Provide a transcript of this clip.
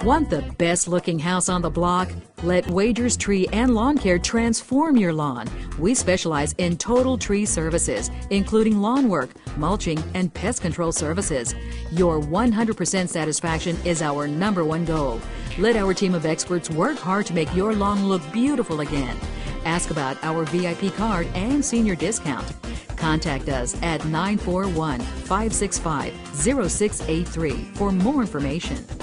Want the best looking house on the block? Let Wagers Tree and Lawn Care transform your lawn. We specialize in total tree services, including lawn work, mulching, and pest control services. Your 100% satisfaction is our #1 goal. Let our team of experts work hard to make your lawn look beautiful again. Ask about our VIP card and senior discount. Contact us at 941-565-0683 for more information.